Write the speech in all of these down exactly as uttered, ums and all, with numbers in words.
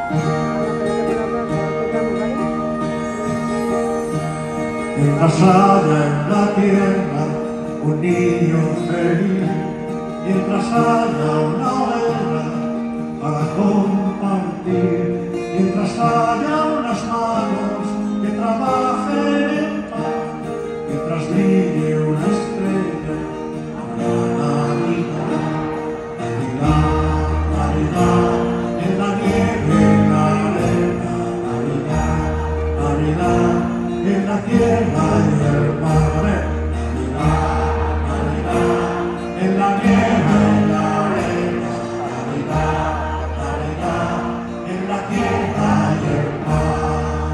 Mientras haya en la tierra un niño feliz, mientras haya una guerra para compartir, mientras haya unas manos que trabajen en paz, mientras brille una estrella, habrá Navidad, Navidad, Navidad, en la nieve, en la arena, Navidad, Navidad, en la tierra y el mar, Navidad, Navidad, en la nieve, en la arena, Navidad, Navidad, en la tierra y el mar.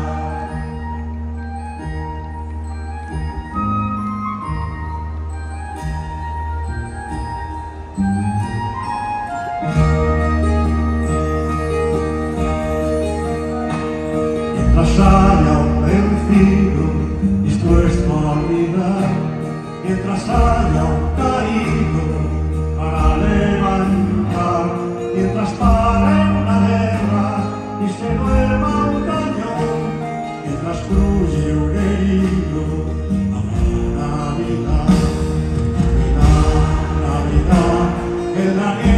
Mientras haya un vencido dispuesto a olvidar, mientras haya un caído para levantar, mientras pare una guerra y se duerma un cañón, mientras cruye un herido, habrá Navidad, Navidad, Navidad, en la